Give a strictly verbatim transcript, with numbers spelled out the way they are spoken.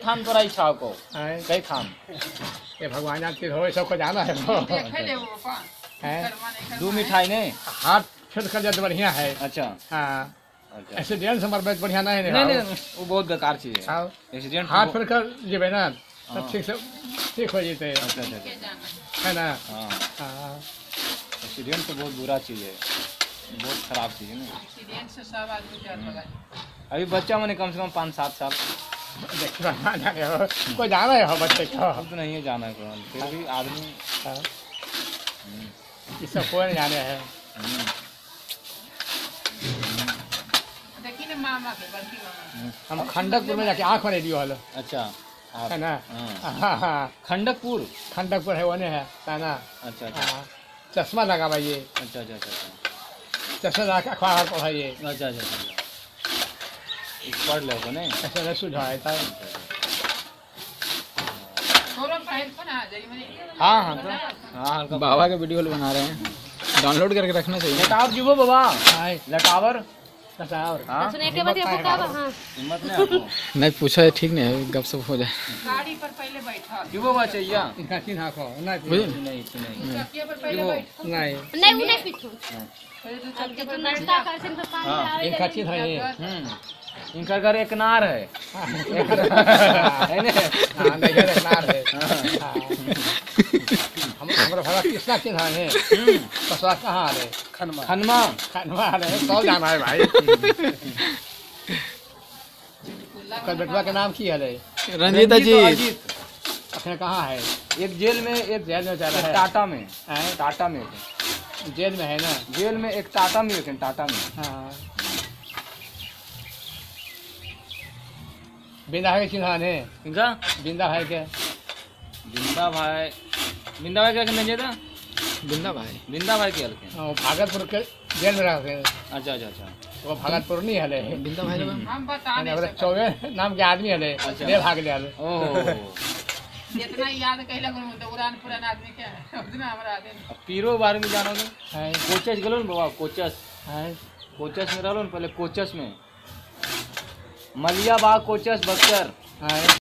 थान पर आई छाव को हैं? कई थान ये भगवान जानते हो सबको जाना है वो हैं? दो मिठाई ने हाथ फिर कर जाते बढ़िया है। अच्छा हाँ अच्छा एक्सीडेंट से मरबे तो बढ़िया नहीं नहीं नहीं वो बहुत बेकार चीज है हाँ एक्सीडेंट हाथ फिर कर जेबे ना हाँ। तब ठीक से ठीक हो जेते अच्छा अच्छा अच्छा है ना। हाँ हाँ एक्सीडेंट तो बहुत बुरा चीज है बहुत खराब चीज है ना एक्सीडेंट से सब आदमी जान लगा। अभी बच्चा मैंने कम से कम पाँच सात साल देखिए भगवान जाने हो कोई जाना है हो बच्चे को अब तो नहीं है जाना है कोई फिर भी आदमी हाँ। ये सब कोई नहीं जाने है। हम्म, देखी ना मामा के बड़की मामा हम्म, हम खंडकपुर में जाके आँख में रेडियो हल अच्छा आप है ना। हाँ। हाँ हाँ खंडकपुर खंडकपुर है वो नहीं है है ना। अच्छा अच्छा हाँ चश्मा लगा भाई अच्छा अच्छा अच्छा अच्छा चश्मा लगा के अखबार पढ़ाइए अच्छा अच्छा अच्छा इस पढ़ लो को नहीं ऐसे नहीं सुझाए था। थोड़ा पहल को ना जरी मैंने हाँ हाँ तो हाँ हल्का बाबा के वीडियो बना रहे हैं, डाउनलोड करके रखना चाहिए। लटावर जीवो बाबा हाय लटावर बताओ हाँ सुने के बाद ये बुकावा हां हिम्मत नहीं आपको नहीं पूछा है, ठीक नहीं है, गपशप हो जाए। गाड़ी पर पहले बैठा जीवो बा चाहिए इनका चिन्ह को नहीं बुझे? नहीं नहीं चक्के पर पहले जीवो। बैठ नहीं नहीं वो नहीं पीछू पहले तो अब चक्के जो पर बैठ नाश्ता जा कर सिंह तो पानी हाँ, लावे इनका चिन्ह है ये। हम्म इनका घर एक नार है हाँ है ना हाँ, नहीं है नार है। हाँ। हाँ। हम हमारा भला किसका चिन्ह है हम्म, कसवा कहाँ है खनमा खनवा है सौ जाना है भाई। कल बेटवा के नाम की है रंजीत जी और अजीत अपने कहाँ है एक जेल में एक जेल में चल एक रहा है टाटा में हैं? टाटा में एक जेल में है ना। जेल में एक टाटा में एक है, टाटा में हाँ बिंदा है चिन्ह है इनका बिंदा है के बिंदा भाई बिंदा भाई क्या कहते था बिंदा भाई बिंदा भाई क्या कहते वो भागलपुर के जेल में रहते हैं। अच्छा अच्छा अच्छा वो भागलपुर नहीं हले बिंदा भाई लोग हम बता नहीं सकते चौबे नाम के आदमी हले अच्छा। ले भाग ले हले। ओह जितना याद कहला को दौरान पुरान आदमी क्या है उतना हमारा आदमी अब पीरो बारे में जानो तो हैं? कोचस गलो बाबा कोचस हैं? कोचस में रहो पहले कोचस में मलिया बाग कोचस बक्सर हैं?